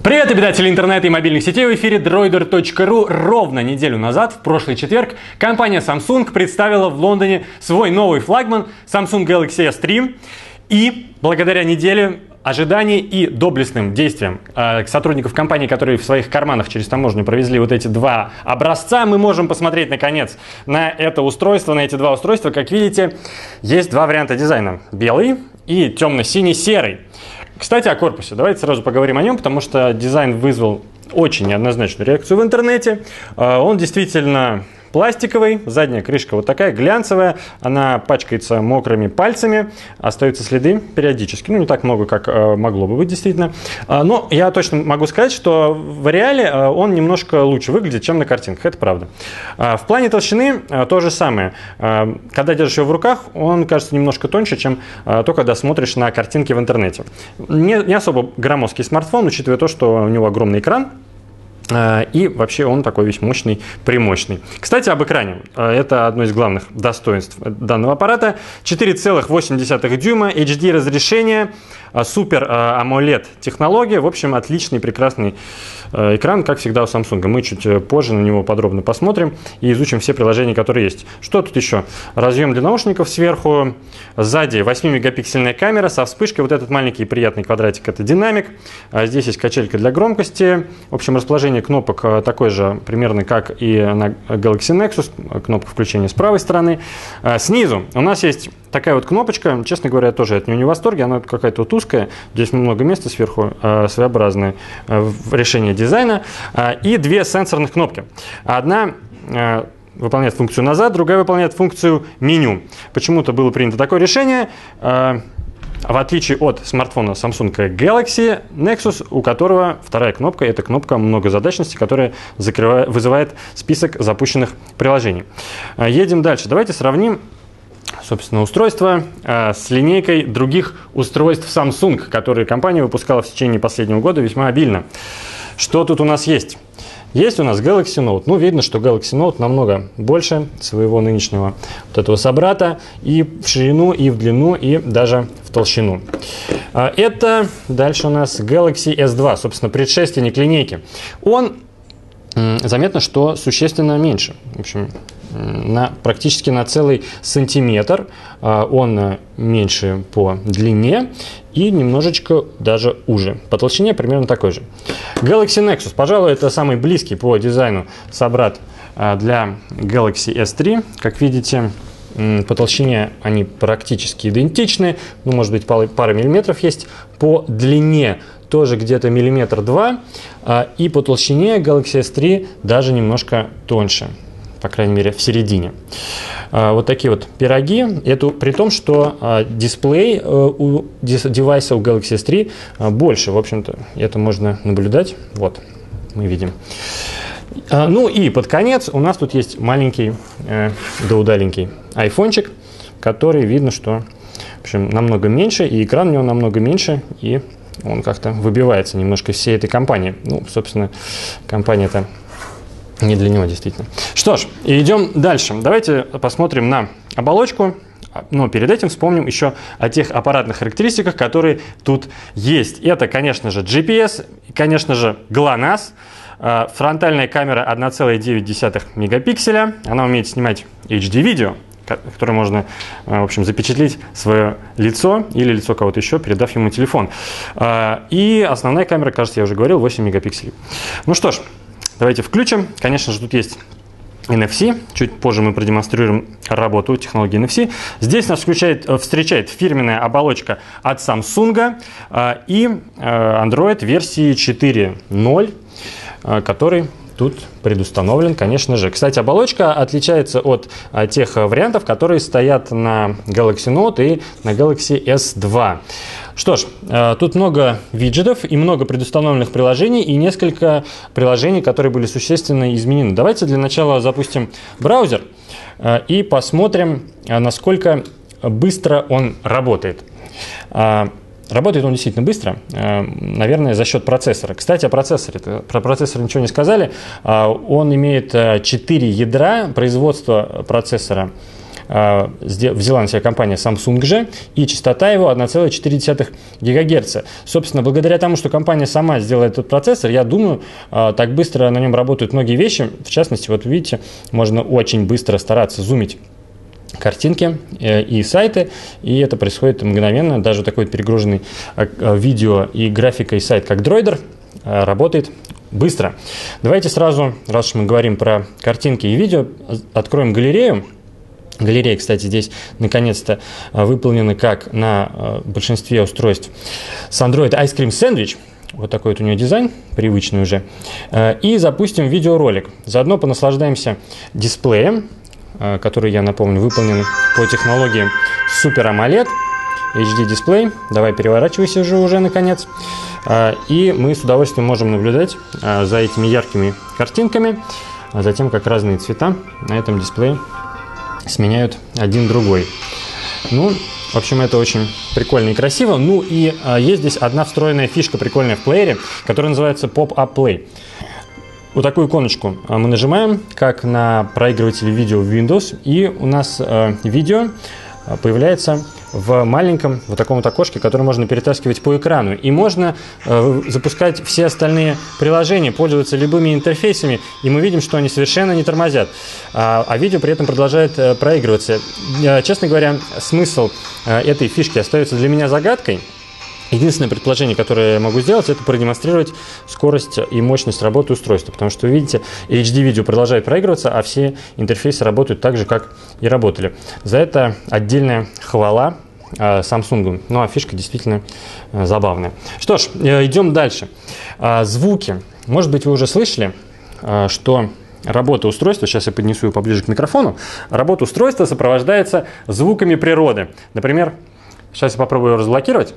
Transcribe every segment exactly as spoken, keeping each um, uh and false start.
Привет, обитатели интернета и мобильных сетей! В эфире дроидер точка ру. Ровно неделю назад, в прошлый четверг, компания Samsung представила в Лондоне свой новый флагман Samsung Galaxy эс три. И благодаря неделе ожиданий и доблестным действиям э, сотрудников компании, которые в своих карманах через таможню провезли вот эти два образца, мы можем посмотреть наконец на это устройство, на эти два устройства. Как видите, есть два варианта дизайна: белый и темно-синий серый. Кстати, о корпусе. Давайте сразу поговорим о нем, потому что дизайн вызвал очень неоднозначную реакцию в интернете. Он действительно пластиковый, задняя крышка вот такая, глянцевая, она пачкается мокрыми пальцами, остаются следы периодически, ну не так много, как э, могло бы быть действительно. А, но я точно могу сказать, что в реале э, он немножко лучше выглядит, чем на картинках, это правда. А, в плане толщины э, то же самое. А, когда держишь его в руках, он кажется немножко тоньше, чем э, то, когда смотришь на картинки в интернете. Не, не особо громоздкий смартфон, учитывая то, что у него огромный экран. И вообще он такой весь мощный, премощный. Кстати, об экране. Это одно из главных достоинств данного аппарата. четыре целых восемь десятых дюйма, эйч ди разрешение, супер AMOLED технология. В общем, отличный, прекрасный экран, как всегда у Samsung. Мы чуть позже на него подробно посмотрим и изучим все приложения, которые есть. Что тут еще? Разъем для наушников сверху. Сзади восьмимегапиксельная камера со вспышкой. Вот этот маленький приятный квадратик — это динамик. Здесь есть качелька для громкости. В общем, расположение кнопок такой же примерно, как и на Galaxy Nexus. Кнопка включения с правой стороны. Снизу у нас есть такая вот кнопочка. Честно говоря, я тоже от нее не в восторге. Она какая-то вот узкая. Здесь много места сверху. Своеобразное решение дизайна. И две сенсорных кнопки. Одна выполняет функцию назад, другая выполняет функцию меню. Почему-то было принято такое решение. В отличие от смартфона Samsung Galaxy Nexus, у которого вторая кнопка — это кнопка многозадачности, которая закрывает, вызывает список запущенных приложений. Едем дальше. Давайте сравним, собственно, устройство с линейкой других устройств Samsung, которые компания выпускала в течение последнего года весьма обильно. Что тут у нас есть? Есть у нас Galaxy Note. Ну, видно, что Galaxy Note намного больше своего нынешнего вот этого собрата и в ширину, и в длину, и даже в толщину. Это дальше у нас Galaxy эс два, собственно, предшественник линейки. Он, заметно, что существенно меньше. В общем, на, практически на целый сантиметр. Он меньше по длине и немножечко даже уже. По толщине примерно такой же. Galaxy Nexus, пожалуй, это самый близкий по дизайну собрат для Galaxy эс три. Как видите, по толщине они практически идентичны. Ну, может быть, пара миллиметров есть. По длине тоже где-то миллиметр-два. И по толщине Galaxy эс три даже немножко тоньше. По крайней мере, в середине. Вот такие вот пироги. Это при том, что дисплей у девайса у Galaxy эс три больше. В общем-то, это можно наблюдать. Вот, мы видим. Ну и под конец у нас тут есть маленький, да удаленький айфончик, который видно, что, в общем, намного меньше, и экран у него намного меньше, и он как-то выбивается немножко из всей этой компании. Ну, собственно, компания-то не для него, действительно. Что ж, идем дальше. Давайте посмотрим на оболочку. Но перед этим вспомним еще о тех аппаратных характеристиках, которые тут есть. Это, конечно же, джи пи эс, конечно же, глонасс. Фронтальная камера одна целая девять десятых мегапикселя. Она умеет снимать эйч ди-видео, которое можно, в общем, запечатлеть свое лицо или лицо кого-то еще, передав ему телефон. И основная камера, кажется, я уже говорил, восемь мегапикселей. Ну что ж, давайте включим. Конечно же, тут есть эн эф си. Чуть позже мы продемонстрируем работу технологии эн эф си. Здесь нас включает, встречает фирменная оболочка от Samsung и Android версии четыре ноль, который тут предустановлен, конечно же. Кстати, оболочка отличается от а, тех вариантов, которые стоят на Galaxy Note и на Galaxy эс два. Что ж, э, тут много виджетов и много предустановленных приложений и несколько приложений, которые были существенно изменены. Давайте для начала запустим браузер э, и посмотрим, э, насколько быстро он работает. Э, Работает он действительно быстро, наверное, за счет процессора. Кстати, о процессоре. Про процессор ничего не сказали. Он имеет четыре ядра. Производство процессора взяла на себя компания Samsung же, и частота его одна целая четыре десятых гигагерца. Собственно, благодаря тому, что компания сама сделала этот процессор, я думаю, так быстро на нем работают многие вещи. В частности, вот видите, можно очень быстро стараться зумить картинки и сайты, и это происходит мгновенно. Даже такой перегруженный видео и графикой сайт, как Droider, работает быстро. Давайте сразу, раз уж мы говорим про картинки и видео, откроем галерею. Галерея, кстати, здесь наконец-то выполнена как на большинстве устройств с Android Ice Cream Sandwich. Вот такой вот у нее дизайн, привычный уже. И запустим видеоролик. Заодно понаслаждаемся дисплеем, который, я напомню, выполнен по технологии Super AMOLED эйч ди дисплей. Давай переворачивайся же уже, наконец. И мы с удовольствием можем наблюдать за этими яркими картинками, а затем как разные цвета на этом дисплее сменяют один другой. Ну, в общем, это очень прикольно и красиво. Ну и есть здесь одна встроенная фишка прикольная в плеере, которая называется Pop-Up Play. Вот такую иконочку мы нажимаем, как на проигрывателе видео в Windows, и у нас э, видео появляется в маленьком вот таком вот окошке, которое можно перетаскивать по экрану. И можно э, запускать все остальные приложения, пользоваться любыми интерфейсами, и мы видим, что они совершенно не тормозят. А, а видео при этом продолжает э, проигрываться. Э, честно говоря, смысл э, этой фишки остается для меня загадкой. Единственное предположение, которое я могу сделать, это продемонстрировать скорость и мощность работы устройства, потому что, вы видите, эйч ди-видео продолжает проигрываться, а все интерфейсы работают так же, как и работали. За это отдельная хвала э, Samsung. Ну, а фишка действительно э, забавная. Что ж, э, идем дальше. Э, звуки. Может быть, вы уже слышали, э, что работа устройства, сейчас я поднесу его поближе к микрофону, работа устройства сопровождается звуками природы. Например, сейчас я попробую его разблокировать.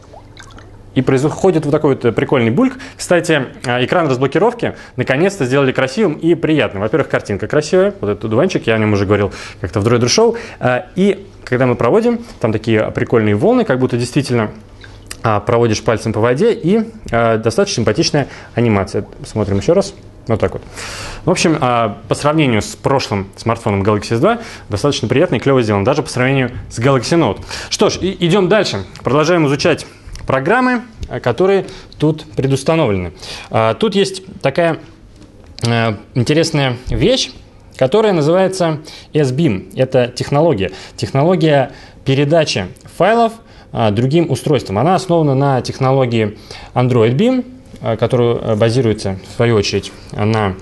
И происходит вот такой вот прикольный бульк. Кстати, экран разблокировки наконец-то сделали красивым и приятным. Во-первых, картинка красивая, вот этот дуванчик, я о нем уже говорил как-то в Droider Show. И когда мы проводим, там такие прикольные волны, как будто действительно проводишь пальцем по воде, и достаточно симпатичная анимация. Смотрим еще раз. Вот так вот. В общем, по сравнению с прошлым смартфоном Galaxy эс два, достаточно приятно и клево сделан, даже по сравнению с Galaxy Note. Что ж, идем дальше. Продолжаем изучать программы, которые тут предустановлены. Тут есть такая интересная вещь, которая называется эс бим. Это технология. Технология передачи файлов другим устройствам. Она основана на технологии Android бим, которая базируется, в свою очередь, на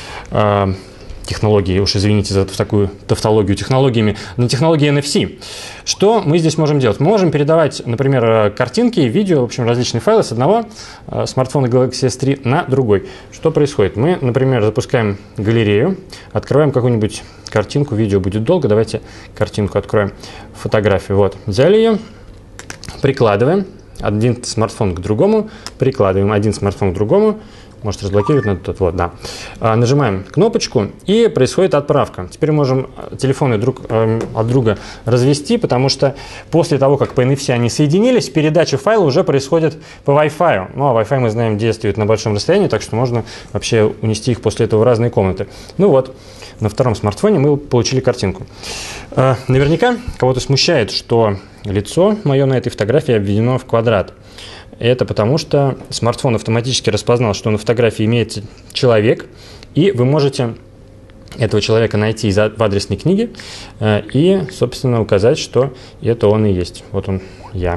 технологии, уж извините за такую тавтологию, технологиями, на технологии эн эф си. Что мы здесь можем делать? Мы можем передавать, например, картинки, видео, в общем, различные файлы с одного э, смартфона Galaxy эс три на другой. Что происходит? Мы, например, запускаем галерею, открываем какую-нибудь картинку, видео будет долго, давайте картинку откроем, фотографию. Вот, взяли ее, прикладываем один смартфон к другому, прикладываем один смартфон к другому, может разблокировать надо тут, вот, да. А, нажимаем кнопочку, и происходит отправка. Теперь можем телефоны друг э, от друга развести, потому что после того, как по эн эф си они соединились, передача файла уже происходит по Wi-Fi. Ну, а Wi-Fi, мы знаем, действует на большом расстоянии, так что можно вообще унести их после этого в разные комнаты. Ну вот, на втором смартфоне мы получили картинку. Э, наверняка кого-то смущает, что лицо мое на этой фотографии обведено в квадрат. Это потому, что смартфон автоматически распознал, что на фотографии имеется человек, и вы можете этого человека найти в адресной книге и, собственно, указать, что это он и есть. Вот он, я.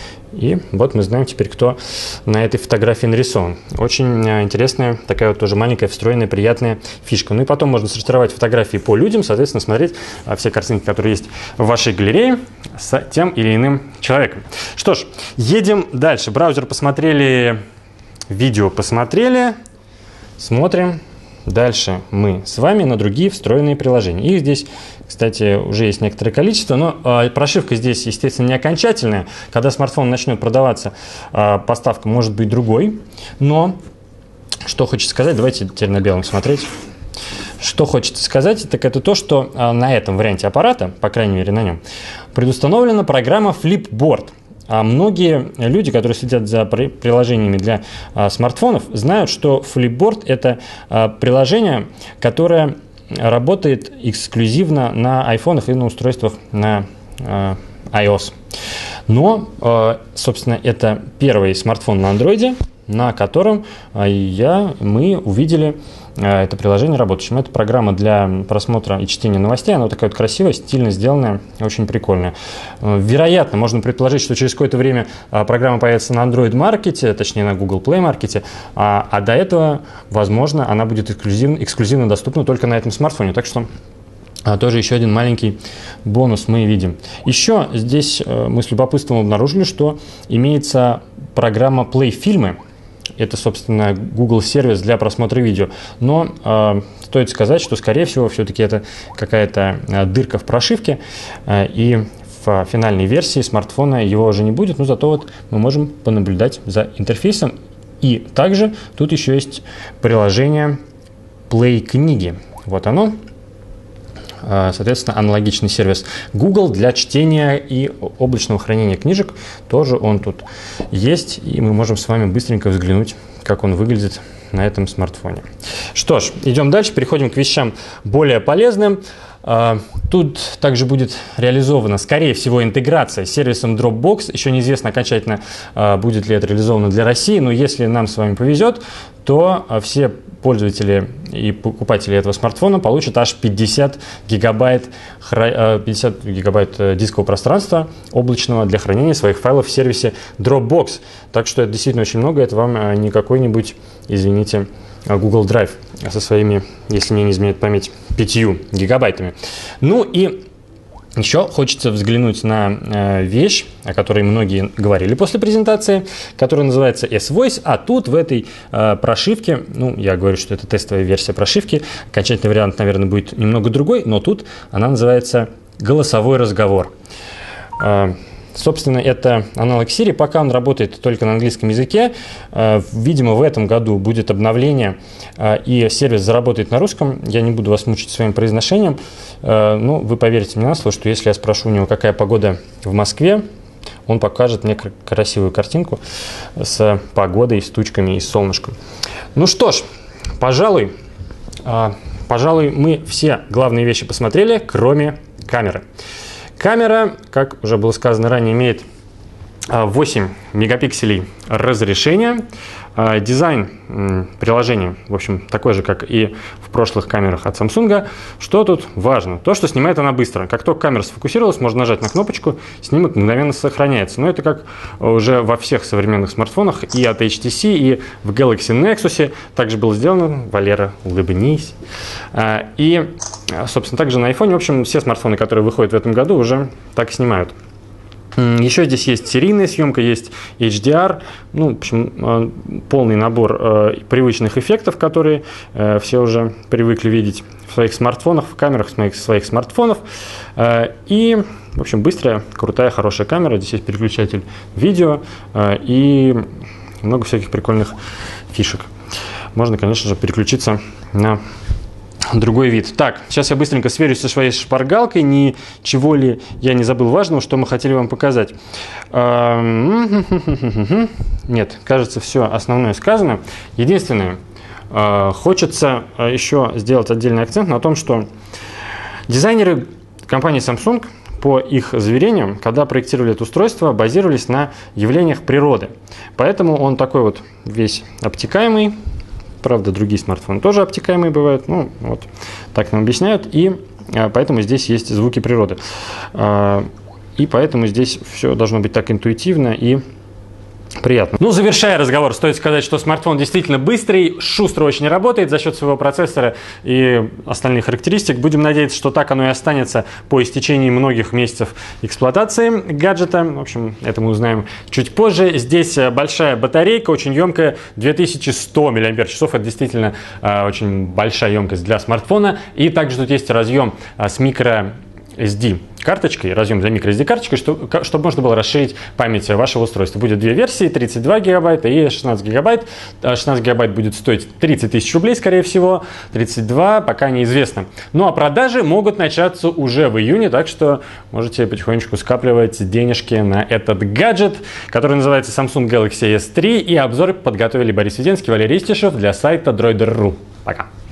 И вот мы знаем теперь, кто на этой фотографии нарисован. Очень интересная, такая вот тоже маленькая, встроенная, приятная фишка. Ну и потом можно сортировать фотографии по людям, соответственно, смотреть все картинки, которые есть в вашей галерее, с тем или иным человеком. Что ж, едем дальше. Браузер посмотрели, видео посмотрели, смотрим. Дальше мы с вами на другие встроенные приложения. Их здесь, кстати, уже есть некоторое количество, но э, прошивка здесь, естественно, не окончательная. Когда смартфон начнет продаваться, э, поставка может быть другой. Но что хочется сказать, давайте теперь на белом смотреть. Что хочется сказать, так это то, что э, на этом варианте аппарата, по крайней мере на нем, предустановлена программа Flipboard. А многие люди, которые следят за приложениями для а, смартфонов, знают, что Flipboard – это а, приложение, которое работает эксклюзивно на айфонах и на устройствах на э, iOS. Но, э, собственно, это первый смартфон на андроиде, на котором э, я, мы увидели э, это приложение работающим. Это программа для просмотра и чтения новостей. Она вот такая вот красивая, стильно сделанная, очень прикольная. Э, вероятно, можно предположить, что через какое-то время э, программа появится на Android-маркете, точнее на Google Play-маркете, а, а до этого, возможно, она будет эксклюзивно, эксклюзивно доступна только на этом смартфоне. Так что А тоже еще один маленький бонус мы видим. Еще здесь мы с любопытством обнаружили, что имеется программа Play Фильмы. Это, собственно, Google сервис для просмотра видео. Но э, стоит сказать, что, скорее всего, все-таки это какая-то э, дырка в прошивке. Э, и в финальной версии смартфона его уже не будет. Но зато вот мы можем понаблюдать за интерфейсом. И также тут еще есть приложение Play Книги. Вот оно. Соответственно, аналогичный сервис Google для чтения и облачного хранения книжек. Тоже он тут есть, и мы можем с вами быстренько взглянуть, как он выглядит на этом смартфоне. Что ж, идем дальше, переходим к вещам более полезным. Тут также будет реализована, скорее всего, интеграция с сервисом Dropbox. Еще неизвестно окончательно, будет ли это реализовано для России, но если нам с вами повезет, то все пользователи и покупатели этого смартфона получат аж пятьдесят гигабайт, пятьдесят гигабайт дискового пространства облачного для хранения своих файлов в сервисе Dropbox. Так что это действительно очень много, это вам не какой-нибудь, извините, Google Drive со своими, если мне не изменяет память, пятью гигабайтами. Ну и еще хочется взглянуть на э, вещь, о которой многие говорили после презентации, которая называется S-Voice, а тут в этой э, прошивке, ну, я говорю, что это тестовая версия прошивки, окончательный вариант, наверное, будет немного другой, но тут она называется «Голосовой разговор». Э, Собственно, это аналог Siri, пока он работает только на английском языке. Видимо, в этом году будет обновление, и сервис заработает на русском. Я не буду вас мучить своим произношением, но вы поверите мне на слово, что если я спрошу у него, какая погода в Москве, он покажет мне красивую картинку с погодой, с тучками и с солнышком. Ну что ж, пожалуй, пожалуй, мы все главные вещи посмотрели, кроме камеры. Камера, как уже было сказано ранее, имеет восемь мегапикселей разрешения. Дизайн приложения, в общем, такой же, как и в прошлых камерах от Samsung. Что тут важно? То, что снимает она быстро. Как только камера сфокусировалась, можно нажать на кнопочку, снимок мгновенно сохраняется. Но это как уже во всех современных смартфонах и от эйч ти си, и в Galaxy Nexus также было сделано. Валера, улыбнись. И, собственно, также на iPhone, в общем, все смартфоны, которые выходят в этом году, уже так снимают. Еще здесь есть серийная съемка, есть эйч ди ар, ну, в общем, полный набор э, привычных эффектов, которые э, все уже привыкли видеть в своих смартфонах, в камерах своих, своих смартфонов. Э, и, в общем, быстрая, крутая, хорошая камера. Здесь есть переключатель видео э, и много всяких прикольных фишек. Можно, конечно же, переключиться на другой вид. Так, сейчас я быстренько сверюсь со своей шпаргалкой, ничего ли я не забыл важного, что мы хотели вам показать. Нет, кажется, все основное сказано. Единственное, хочется еще сделать отдельный акцент на том, что дизайнеры компании Samsung, по их заверениям, когда проектировали это устройство, базировались на явлениях природы. Поэтому он такой вот весь обтекаемый. Правда, другие смартфоны тоже обтекаемые бывают. Ну, вот так нам объясняют. И а, поэтому здесь есть звуки природы. А, и поэтому здесь все должно быть так интуитивно и приятно. Ну, завершая разговор, стоит сказать, что смартфон действительно быстрый, шустро очень работает за счет своего процессора и остальных характеристик. Будем надеяться, что так оно и останется по истечении многих месяцев эксплуатации гаджета. В общем, это мы узнаем чуть позже. Здесь большая батарейка, очень емкая, две тысячи сто миллиампер-часов. Это действительно э, очень большая емкость для смартфона. И также тут есть разъем э, с микро эс ди карточкой, разъем за microSD карточкой, чтобы, чтобы можно было расширить память вашего устройства. Будет две версии, тридцать два гигабайта и шестнадцать гигабайт. шестнадцать гигабайт будет стоить тридцать тысяч рублей, скорее всего. тридцать два пока неизвестно. Ну а продажи могут начаться уже в июне, так что можете потихонечку скапливать денежки на этот гаджет, который называется Samsung Galaxy эс три. И обзор подготовили Борис Веденский, Валерий Истишев для сайта Droider точка ру. Пока.